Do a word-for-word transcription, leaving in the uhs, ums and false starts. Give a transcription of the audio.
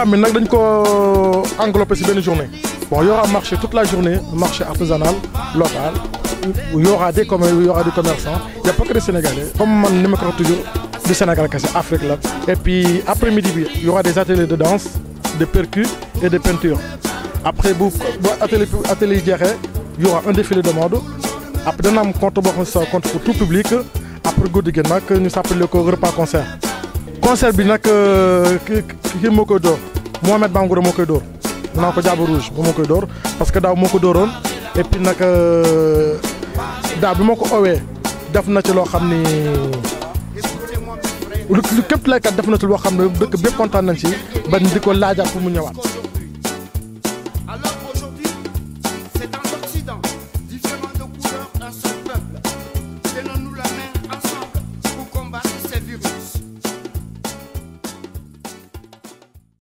programme bi nag dañ ko englobé ci benn journée. Bon, il y aura un marché toute la journée, un marché artisanal, local. Il y aura des commerçants, il y aura des commerçants. Il n'y a pas que des Sénégalais. Comme je me crois toujours, du Sénégal, c'est Afrique là. Et puis après-midi, il y aura des ateliers de danse, de percus et de peinture. Après, pour atelier atelier il y aura un défilé de mode. Après, on a un compte pour tout public. Après, nous s'appelle le repas concert. Concert, qui est Mohamed Bangoura Mokodo. naa ko Diable Rouge ba ma koy door parce que daaw moo ko dooroon et puis nag daaw bi ma ko owee def na ci loo xam ni lu képp laykat def na ci loo xam ne dëkk bépp kontaan nañ ci ba di ko laajaat pour mu ñëwaat. Alors aujourd'hui, c'est en Occident, différents de couleurs, un seul peuple. Tenons-nous la main.